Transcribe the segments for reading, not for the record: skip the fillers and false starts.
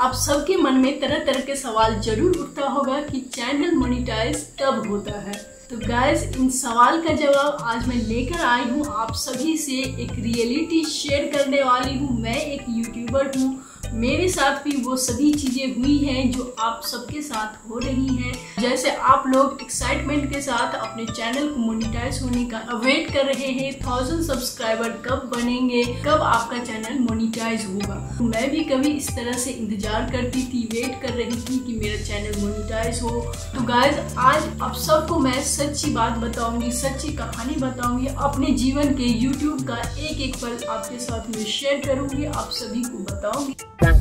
आप सबके मन में तरह तरह के सवाल जरूर उठता होगा कि चैनल मोनेटाइज कब होता है। तो गाइस, इन सवाल का जवाब आज मैं लेकर आई हूँ आप सभी से। एक रियलिटी शेयर करने वाली हूँ। मैं एक यूट्यूबर हूँ, मेरे साथ भी वो सभी चीजें हुई हैं जो आप सबके साथ हो रही हैं। जैसे आप लोग एक्साइटमेंट के साथ अपने चैनल को मोनेटाइज होने का वेट कर रहे हैं, 1000 सब्सक्राइबर कब बनेंगे, कब आपका चैनल मोनेटाइज होगा। मैं भी कभी इस तरह से इंतजार करती थी, वेट कर रही थी कि मेरा चैनल मोनेटाइज हो। तो गाइज, आज आप सबको मैं सच्ची बात बताऊंगी, सच्ची कहानी बताऊंगी, अपने जीवन के यूट्यूब का एक एक पल आपके साथ में शेयर करूंगी, आप सभी को बताऊंगी।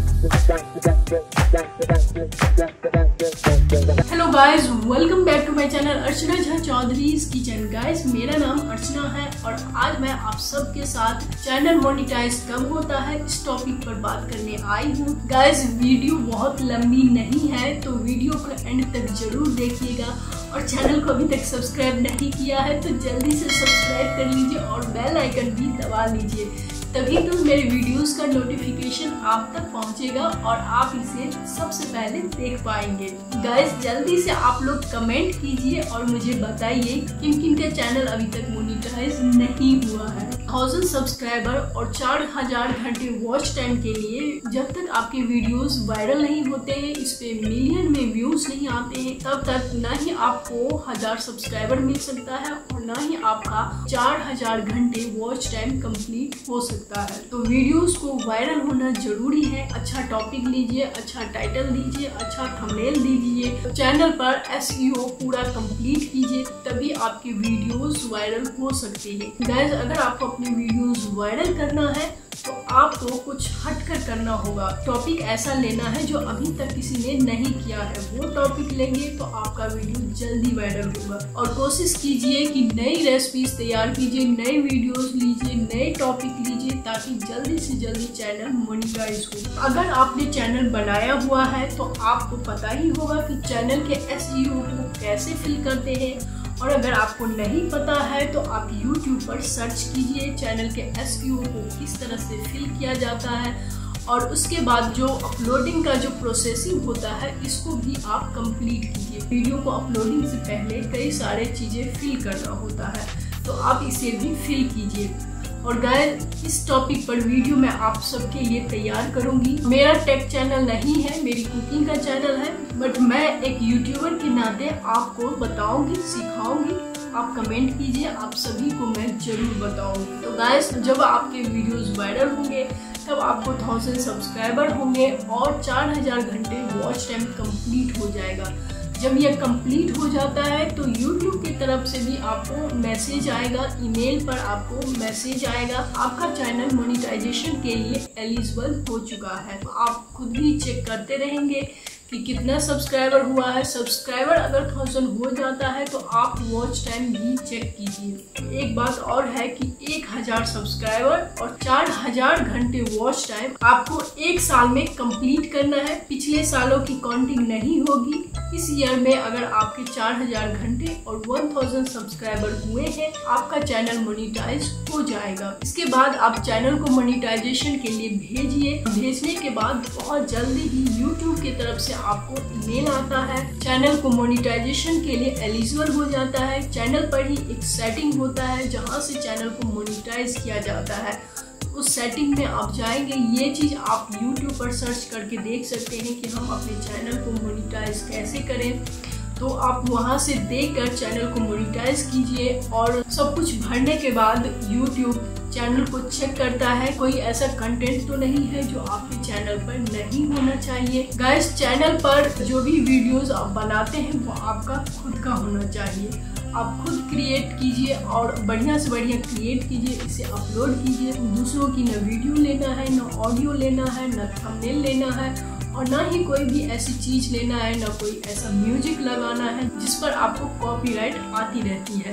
Hello guys, welcome back to my channel Archana Jha Chaudhary's kitchen. Guys, मेरा नाम अर्चना है और आज मैं आप सबके साथ चैनल मोनेटाइज कब होता है इस टॉपिक पर बात करने आई हूँ। गाइज, वीडियो बहुत लंबी नहीं है तो वीडियो को एंड तक जरूर देखिएगा और चैनल को अभी तक सब्सक्राइब नहीं किया है तो जल्दी से सब्सक्राइब कर लीजिए और बेल आइकन भी दबा लीजिए, तभी तो मेरे वीडियोस का नोटिफिकेशन आप तक पहुंचेगा और आप इसे सबसे पहले देख पाएंगे। गाइस, जल्दी से आप लोग कमेंट कीजिए और मुझे बताइए किन किन का चैनल अभी तक मोनेटाइज नहीं हुआ है। 1000 सब्सक्राइबर और 4000 घंटे वॉच टाइम के लिए जब तक आपके वीडियोस वायरल नहीं होते हैं, इस पे मिलियन में व्यूज नहीं आते हैं, तब तक न ही आपको 1000 सब्सक्राइबर मिल सकता है और न ही आपका 4000 घंटे वॉच टाइम कंप्लीट हो सकता है। तो वीडियोस को वायरल होना जरूरी है। अच्छा टॉपिक लीजिए, अच्छा टाइटल दीजिए, अच्छा थंबनेल दीजिए, चैनल पर SEO पूरा कंप्लीट कीजिए, तभी आपकी वीडियोस वायरल हो सकती है। गाइस, अगर आपको अपनी वीडियोस वायरल करना है तो आपको कुछ हटकर करना होगा। टॉपिक ऐसा लेना है जो अभी तक किसी ने नहीं किया है, वो टॉपिक लेंगे तो आपका वीडियो जल्दी वायरल होगा। और कोशिश कीजिए कि नई रेसिपीज तैयार कीजिए, नए वीडियोस लीजिए, नए टॉपिक लीजिए ताकि जल्दी से जल्दी चैनल मोनेटाइज हो। अगर आपने चैनल बनाया हुआ है तो आपको पता ही होगा कि चैनल के SEO को कैसे फिल करते हैं, और अगर आपको नहीं पता है तो आप YouTube पर सर्च कीजिए चैनल के SEO को किस तरह से फिल किया जाता है, और उसके बाद जो अपलोडिंग का जो प्रोसेसिंग होता है इसको भी आप कंप्लीट कीजिए। वीडियो को अपलोडिंग से पहले कई सारे चीजें फिल करना होता है तो आप इसे भी फिल कीजिए। और गाइस, इस टॉपिक पर वीडियो मैं आप सबके लिए तैयार करूंगी। मेरा टेक चैनल नहीं है, मेरी कुकिंग का चैनल है, बट मैं एक यूट्यूबर के नाते आपको बताऊंगी, सिखाऊंगी। आप कमेंट कीजिए, आप सभी को मैं जरूर बताऊंगी। तो गाइस, जब आपके वीडियोस वायरल होंगे तब आपको 1000 सब्सक्राइबर होंगे और 4000 घंटे वॉच टाइम कंप्लीट हो जाएगा। जब यह कंप्लीट हो जाता है तो YouTube की तरफ से भी आपको मैसेज आएगा, ईमेल पर आपको मैसेज आएगा, आपका चैनल मोनेटाइजेशन के लिए एलिजिबल हो चुका है। आप खुद भी चेक करते रहेंगे कि कितना सब्सक्राइबर हुआ है। सब्सक्राइबर अगर 1000 हो जाता है तो आप वॉच टाइम भी चेक कीजिए। एक बात और है कि 1000 सब्सक्राइबर और 4000 घंटे वॉच टाइम आपको एक साल में कंप्लीट करना है। पिछले सालों की काउंटिंग नहीं होगी। इस ईयर में अगर आपके 4000 घंटे और 1000 सब्सक्राइबर हुए हैं, आपका चैनल मोनेटाइज हो जाएगा। इसके बाद आप चैनल को मोनेटाइजेशन के लिए भेजिए। भेजने के बाद बहुत जल्दी ही YouTube की तरफ से आपको ईमेल आता है, चैनल को मोनेटाइजेशन के लिए एलिजिबल हो जाता है। चैनल पर ही एक सेटिंग होता है जहां से चैनल को मोनेटाइज किया जाता है। उस सेटिंग में आप जाएंगे, ये चीज आप YouTube पर सर्च करके देख सकते हैं कि हम अपने चैनल को मोनेटाइज कैसे करें। तो आप वहां से देखकर चैनल को मोनेटाइज कीजिए और सब कुछ भरने के बाद YouTube चैनल को चेक करता है कोई ऐसा कंटेंट तो नहीं है जो आपके चैनल पर नहीं होना चाहिए। गाइस, चैनल पर जो भी वीडियोस आप बनाते हैं वो आपका खुद का होना चाहिए। आप खुद क्रिएट कीजिए और बढ़िया से बढ़िया क्रिएट कीजिए, इसे अपलोड कीजिए। दूसरों की न वीडियो लेना है, न ऑडियो लेना है, न थंबनेल लेना है और ना ही कोई भी ऐसी चीज लेना है, ना कोई ऐसा म्यूजिक लगाना है जिस पर आपको कॉपीराइट आती रहती है।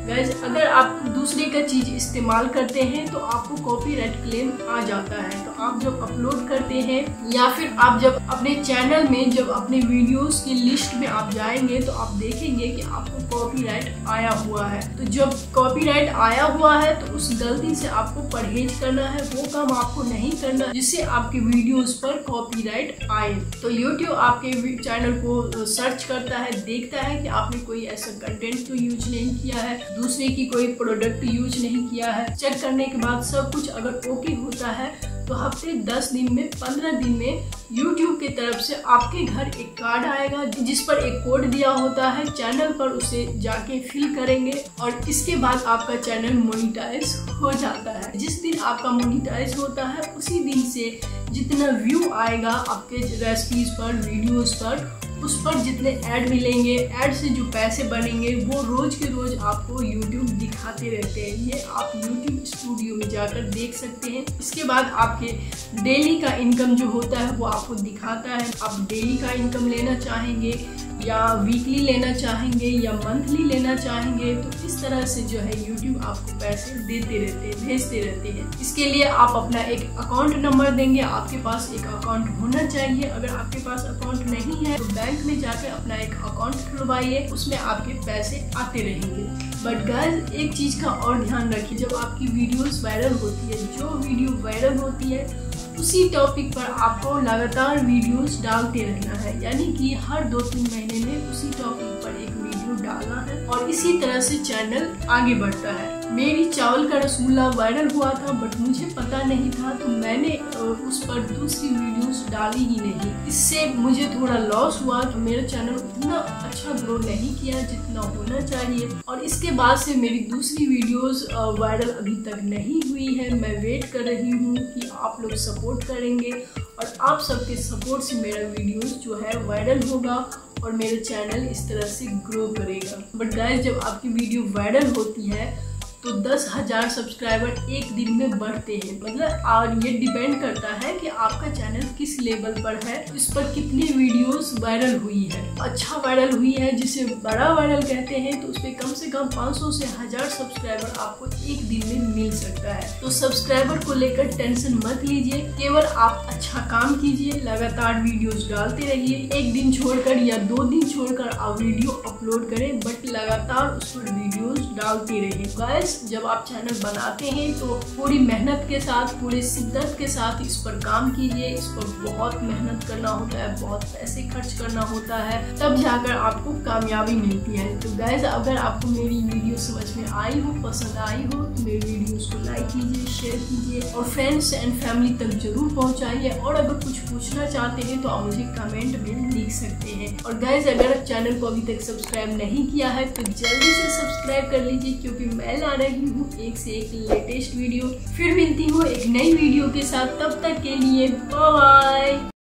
गाइस अगर आप दूसरे का चीज इस्तेमाल करते हैं तो आपको कॉपीराइट क्लेम आ जाता है। तो आप जब अपलोड करते हैं या फिर आप जब अपने चैनल में जब अपने वीडियोस की लिस्ट में आप जाएंगे तो आप देखेंगे कि आपको कॉपीराइट आया हुआ है। तो जब कॉपीराइट आया हुआ है तो उस गलती से आपको परहेज करना है, वो काम आपको नहीं करना जिससे आपके वीडियोस पर कॉपीराइट आए। तो YouTube आपके चैनल को सर्च करता है, देखता है कि आपने कोई ऐसा कंटेंट तो यूज नहीं किया है, दूसरे की कोई प्रोडक्ट यूज नहीं किया है। चेक करने के बाद सब कुछ अगर ओके होता है तो हफ्ते 10 दिन में 15 दिन में YouTube की तरफ से आपके घर एक कार्ड आएगा जिस पर एक कोड दिया होता है। चैनल पर उसे जाके फिल करेंगे और इसके बाद आपका चैनल मोनिटाइज हो जाता है। जिस दिन आपका मोनिटाइज होता है उसी दिन से जितना व्यू आएगा आपके रेसिपीज पर, वीडियोस पर, उस पर जितने ऐड मिलेंगे, ऐड से जो पैसे बनेंगे वो रोज के रोज आपको YouTube दिखाते रहते हैं। ये आप YouTube स्टूडियो में जाकर देख सकते हैं। इसके बाद आपके डेली का इनकम जो होता है वो आपको दिखाता है। आप डेली का इनकम लेना चाहेंगे या वीकली लेना चाहेंगे या मंथली लेना चाहेंगे, तो इस तरह से जो है YouTube आपको पैसे देते रहते हैं, भेजते रहते हैं। इसके लिए आप अपना एक अकाउंट नंबर देंगे। आपके पास एक अकाउंट होना चाहिए। अगर आपके पास अकाउंट नहीं है तो बैंक में जाकर अपना एक अकाउंट खुलवाइए, उसमें आपके पैसे आते रहेंगे। बट गाइस एक चीज का और ध्यान रखिए, जब आपकी वीडियोस वायरल होती है, जो वीडियो वायरल होती है उसी टॉपिक पर आपको लगातार वीडियोस डालते रहना है। यानी कि हर 2-3 महीने में उसी टॉपिक पर एक वीडियो डालना है और इसी तरह से चैनल आगे बढ़ता है। मेरी चावल का रसगुल्ला वायरल हुआ था बट मुझे पता नहीं था तो मैंने उस पर दूसरी वीडियोस डाली ही नहीं। इससे मुझे थोड़ा लॉस हुआ। तो मेरा चैनल उतना अच्छा ग्रो नहीं किया जितना होना चाहिए और इसके बाद से मेरी दूसरी वीडियोस वायरल अभी तक नहीं हुई है। मैं वेट कर रही हूँ कि आप लोग सपोर्ट करेंगे और आप सबके सपोर्ट से मेरा वीडियोस जो है वायरल होगा और मेरा चैनल इस तरह से ग्रो करेगा। बट गाइस जब आपकी वीडियो वायरल होती है तो 10,000 सब्सक्राइबर एक दिन में बढ़ते हैं। मतलब और ये डिपेंड करता है कि आपका चैनल किस लेवल पर है, इस पर कितनी वीडियोस वायरल हुई है। अच्छा वायरल हुई है जिसे बड़ा वायरल कहते हैं, तो उस पर कम से कम 500 से 1000 सब्सक्राइबर आपको एक दिन में मिल सकता है। तो सब्सक्राइबर को लेकर टेंशन मत लीजिए, केवल आप अच्छा काम कीजिए, लगातार वीडियोस डालते रहिए। एक दिन छोड़कर या 2 दिन छोड़कर आप वीडियो अपलोड करें, बट लगातार उस पर वीडियोस डालते रहिए। गाइस जब आप चैनल बनाते हैं तो पूरी मेहनत के साथ, पूरी शिद्दत के साथ इस पर काम कीजिए। इस पर बहुत मेहनत करना होता है, बहुत पैसे खर्च करना होता है, तब जाकर आपको कामयाबी मिलती है। तो गाइस अगर आपको मेरी वीडियो समझ में आई हो, पसंद आई हो, तो मेरी वीडियोस को लाइक कीजिए, शेयर कीजिए और फ्रेंड्स एंड फैमिली तक जरूर पहुंचाइए। और अगर कुछ पूछना चाहते हैं तो आप मुझे कमेंट में लिख सकते हैं। और गाइस अगर चैनल को अभी तक सब्सक्राइब नहीं किया है तो जल्दी से सब्सक्राइब कर लीजिए, क्योंकि मैं ला रही हूँ एक से एक लेटेस्ट वीडियो। फिर मिलती हूँ एक नई वीडियो के साथ, तब तक के लिए बाय बाय।